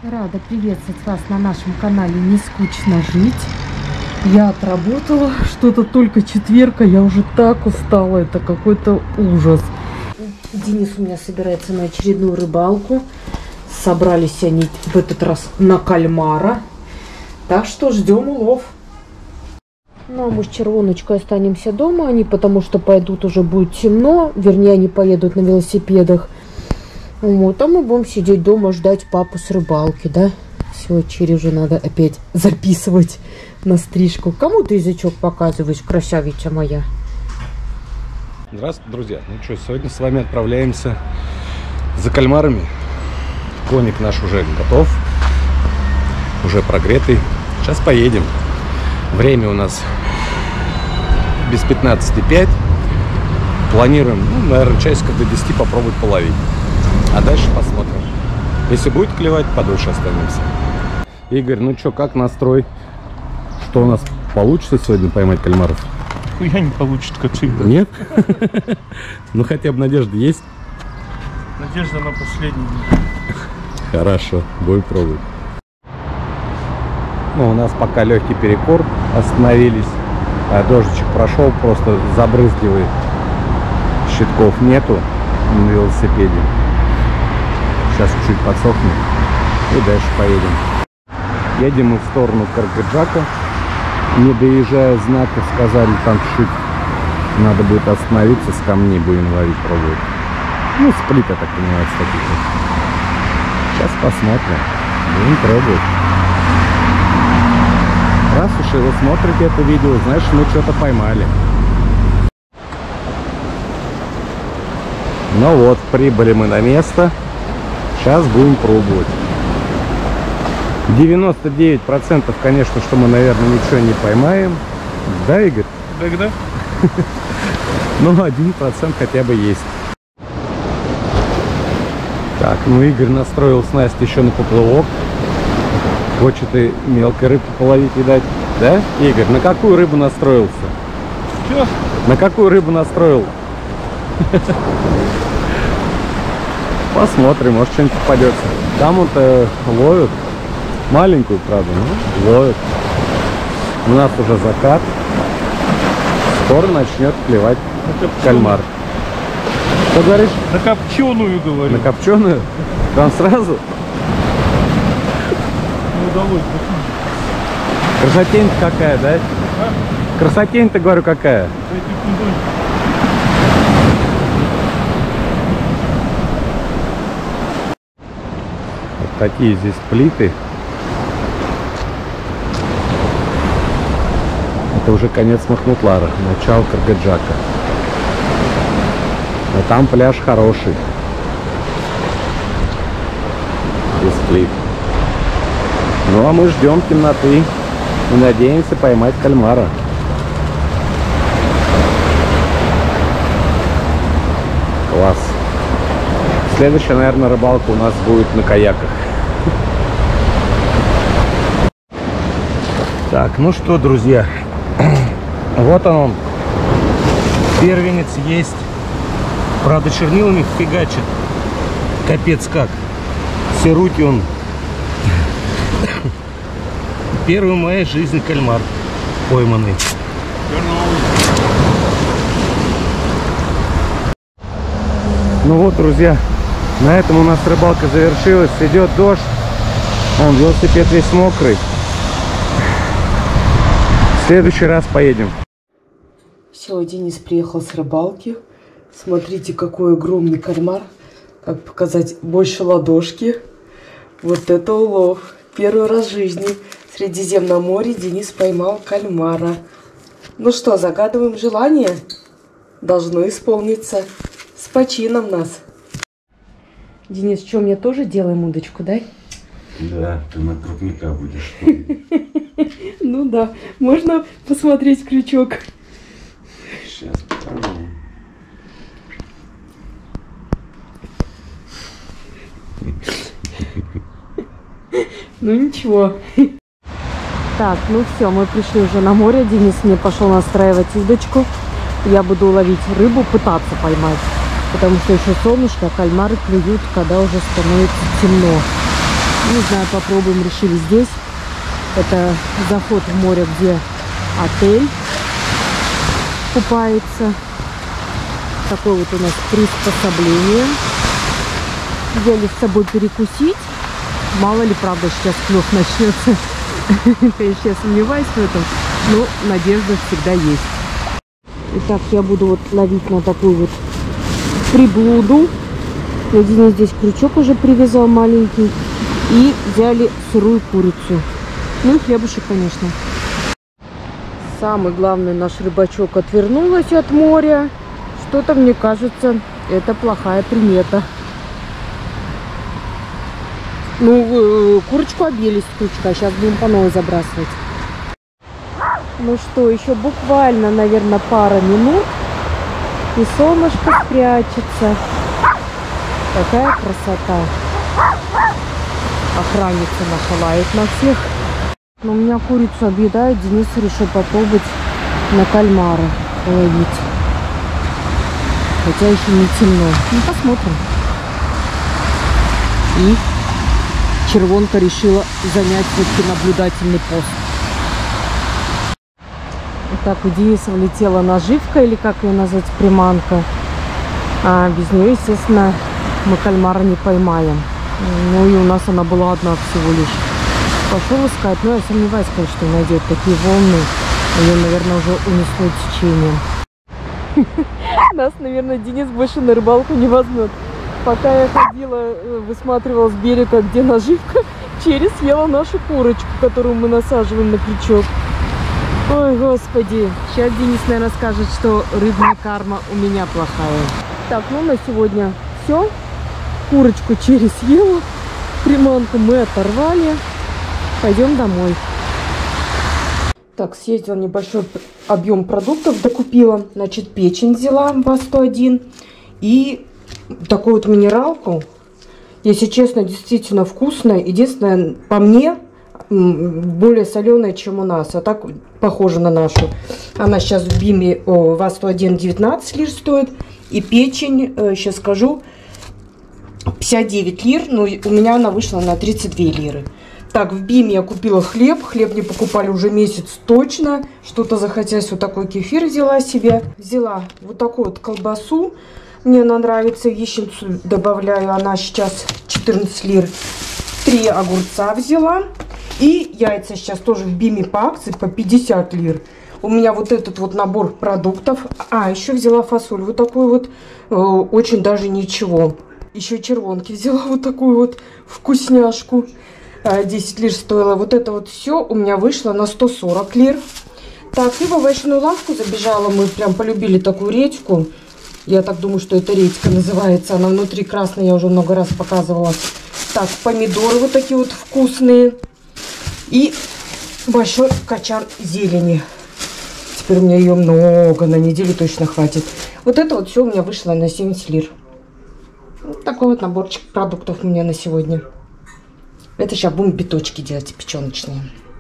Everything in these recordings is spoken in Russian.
Рада приветствовать вас на нашем канале «Не скучно жить». Я отработала, что-то только четверг, а я уже так устала, это какой-то ужас. Денис у меня собирается на очередную рыбалку. Собрались они в этот раз на кальмара. Так что ждем улов. Ну а мы с Червоночкой останемся дома, они потому что пойдут, уже будет темно, вернее они поедут на велосипедах. Вот, а мы будем сидеть дома, ждать папу с рыбалки, да? Все, Черри уже надо опять записывать на стрижку. Кому ты язычок показываешь, красавица моя? Здравствуйте, друзья. Ну что, сегодня с вами отправляемся за кальмарами. Коник наш уже готов, уже прогретый. Сейчас поедем. Время у нас без 15:05. Планируем, наверное, часиков до 10 попробовать половить. А дальше посмотрим. Если будет клевать, подольше останемся. Игорь, ну что, как настрой? Что у нас получится сегодня поймать кальмаров? Хуя не получится, как всегда. Нет? Ну хотя бы надежда есть? Надежда на последний. Хорошо, будем пробовать. Ну, у нас пока легкий перекур. Остановились. Дождичек прошел, просто забрызгивает. Щитков нету на велосипеде. Сейчас чуть подсохнет и дальше поедем. Едем мы в сторону Каргаджака. Не доезжая знака, сказали, там чуть надо будет остановиться, с камней будем ловить, пробовать. Ну, сплит, я так понимаю, с таких вот. Сейчас посмотрим. Будем пробовать. Раз уж вы смотрите это видео, значит, мы что-то поймали. Ну вот, прибыли мы на место. Сейчас будем пробовать. 99%, конечно, что мы, наверное, ничего не поймаем. Да, Игорь? Да. Ну, 1% хотя бы есть. Так, ну Игорь настроил снасть еще на поплавок. Хочет и мелкой рыбки половить, видать. Да, Игорь? На какую рыбу настроился? Че? На какую рыбу настроил? Посмотрим, может что-нибудь попадется. Там вот ловят. Маленькую, правда, но ловят. У нас уже закат. Скоро начнет клевать кальмар. Что говоришь? На копченую, говорю. На копченую? Там сразу? Не удалось. Красотень-то какая, да? А? Красотень-то, говорю, какая? Вот такие здесь плиты. Это уже конец Махмутлара, начало Каргаджака. Но там пляж хороший. Без плит. Ну а мы ждем темноты и надеемся поймать кальмара. Класс. Следующая, наверное, рыбалка у нас будет на каяках. Так, ну что, друзья, вот он, первенец есть. Правда, чернилами фигачит. Капец как. Все руки он. Первый в моей жизни кальмар пойманный. Ну вот, друзья, на этом у нас рыбалка завершилась. Идет дождь. Вон, велосипед весь мокрый. В следующий раз поедем. Все, Денис приехал с рыбалки. Смотрите, какой огромный кальмар. Как показать, больше ладошки. Вот это улов. Первый раз в жизни в Средиземном море Денис поймал кальмара. Ну что, загадываем желание? Должно исполниться. С почином нас. Денис, что, мне тоже делаем удочку, да? Да, ты на крупника будешь. Ну да, можно посмотреть крючок. Сейчас попробуем. Ну ничего. Так, ну все, мы пришли уже на море. Денис мне пошел настраивать удочку. Я буду ловить рыбу, пытаться поймать. Потому что еще солнышко, кальмары клюют, когда уже становится темно. Не знаю, попробуем, решили здесь. Это заход в море, где отель купается. Такое вот у нас приспособление. Взяли с собой перекусить. Мало ли, правда, сейчас клёв начнется. Конечно, я сомневаюсь в этом, но надежда всегда есть. Итак, я буду вот ловить на такую вот приблуду. Денис здесь крючок уже привязал маленький. И взяли сырую курицу. Ну и хлебушек, конечно. Самый главный наш рыбачок отвернулась от моря. Что-то, мне кажется, это плохая примета. Ну, курочку объели с крючка. Сейчас будем по новой забрасывать. Ну что, еще буквально, наверное, пара минут. И солнышко спрячется. Какая красота. Охранница наша лает на всех. Но у меня курицу объедают. Денис решил попробовать на кальмара ловить. Хотя еще не темно. Ну, посмотрим. И червонка решила занять все-таки наблюдательный пост. Итак, у Дениса влетела наживка, или как ее назвать, приманка. А без нее, естественно, мы кальмара не поймаем. Ну и у нас она была одна всего лишь. Пошел искать, но я сомневаюсь, конечно, что найдет такие волны. Ее, наверное, уже унесло течением. Нас, наверное, Денис больше на рыбалку не возьмет. Пока я ходила, высматривала с берега, где наживка, черри съела нашу курочку, которую мы насаживаем на крючок. Ой, господи. Сейчас Денис, наверное, скажет, что рыбная карма у меня плохая. Так, ну на сегодня все. Курочку черри съела. Приманку мы оторвали. Пойдем домой. Так, съездила, небольшой объем продуктов докупила. Значит, печень взяла ВАЗ-101. И такую вот минералку. Если честно, действительно вкусная. Единственное, по мне, более соленая, чем у нас. А так похожа на нашу. Она сейчас в БИМе ВАЗ-101 19 лир стоит. И печень, сейчас скажу, 59 лир. Но у меня она вышла на 32 лиры. Так, в БИМе я купила хлеб. Хлеб не покупали уже месяц точно. Что-то захотелось. Вот такой кефир взяла себе. Взяла вот такую вот колбасу. Мне она нравится. Яичницу добавляю. Она сейчас 14 лир. 3 огурца взяла. И яйца сейчас тоже в БИМе по акции по 50 лир. У меня вот этот вот набор продуктов. А, еще взяла фасоль. Вот такую вот. Очень даже ничего. Еще червонки взяла. Вот такую вот вкусняшку. 10 лир стоило. Вот это вот все у меня вышло на 140 лир. Так, и в овощную лавку забежала. Мы прям полюбили такую редьку. Я так думаю, что это редька называется. Она внутри красная, я уже много раз показывала. Так, помидоры вот такие вот вкусные. И большой качан зелени. Теперь у меня ее много, на неделю точно хватит. Вот это вот все у меня вышло на 70 лир. Вот такой вот наборчик продуктов у меня на сегодня. Это сейчас будем биточки делать, печеночные.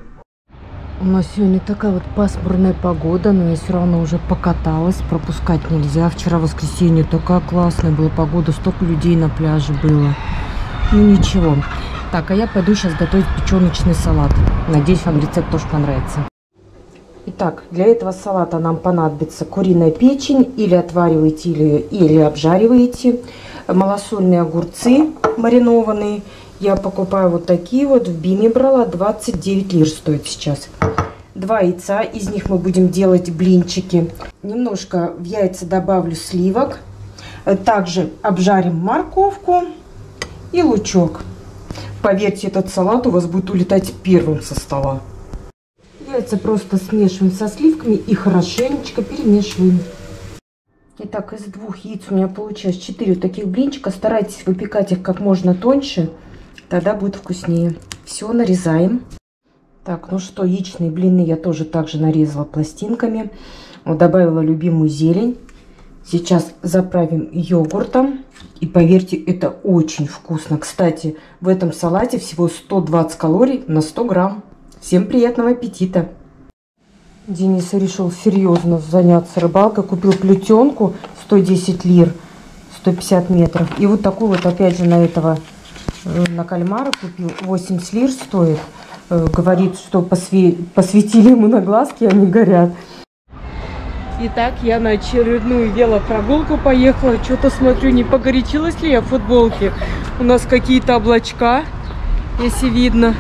У нас сегодня такая вот пасмурная погода, но я все равно уже покаталась, пропускать нельзя. Вчера в воскресенье такая классная была погода, столько людей на пляже было. Ну ничего. Так, а я пойду сейчас готовить печеночный салат. Надеюсь, вам рецепт тоже понравится. Итак, для этого салата нам понадобится куриная печень, или отвариваете, или обжариваете. Малосольные огурцы маринованные. Я покупаю вот такие вот. В БИМе брала, 29 лир стоит сейчас. 2 яйца, из них мы будем делать блинчики. Немножко в яйца добавлю сливок. Также обжарим морковку и лучок. Поверьте, этот салат у вас будет улетать первым со стола. Яйца просто смешиваем со сливками и хорошенечко перемешиваем. Итак, из 2 яиц у меня получилось 4 таких блинчика. Старайтесь выпекать их как можно тоньше. Тогда будет вкуснее. Все, нарезаем. Так, ну что, яичные блины я тоже также нарезала пластинками. Вот, добавила любимую зелень. Сейчас заправим йогуртом. И поверьте, это очень вкусно. Кстати, в этом салате всего 120 калорий на 100 грамм. Всем приятного аппетита! Денис решил серьезно заняться рыбалкой. Купил плетенку 110 лир, 150 метров. И вот такую вот опять же на этого на кальмара купил. 80 лир стоит. Говорит, что посветили ему на глазки, они горят. Итак, я на очередную велопрогулку поехала. Что-то смотрю, не погорячилась ли я в футболке. У нас какие-то облачка, если видно.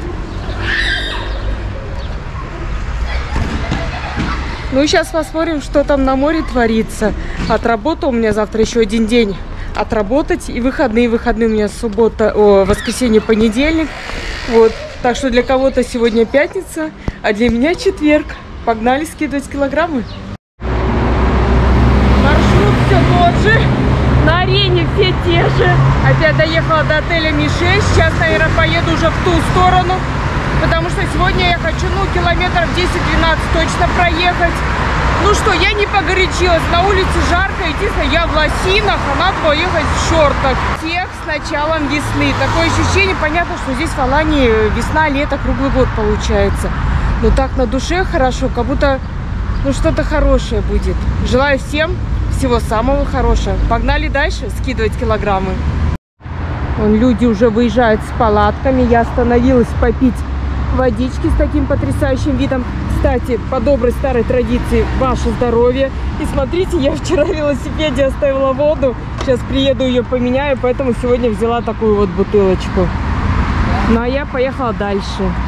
Ну, сейчас посмотрим, что там на море творится. Отработал у меня завтра еще один день отработать. И выходные. Выходные у меня суббота, воскресенье, понедельник. Вот. Так что для кого-то сегодня пятница, а для меня четверг. Погнали скидывать килограммы. Маршрут все тот же. На арене все те же. Опять доехала до отеля Ми-6. Сейчас, наверное, поеду уже в ту сторону. Потому что сегодня я хочу, километров 10-12 точно проехать. Ну что, я не погорячилась. На улице жарко. Единственное, я в лосинах, а надо было ехать в шортах. Всех с началом весны. Такое ощущение, понятно, что здесь в Алании весна, лето, круглый год получается. Но так на душе хорошо, как будто что-то хорошее будет. Желаю всем всего самого хорошего. Погнали дальше скидывать килограммы. Вон люди уже выезжают с палатками. Я остановилась попить водички с таким потрясающим видом. Кстати, по доброй старой традиции, ваше здоровье. И смотрите, я вчера в велосипеде оставила воду. Сейчас приеду, ее поменяю, поэтому сегодня взяла такую вот бутылочку. Ну а я поехала дальше.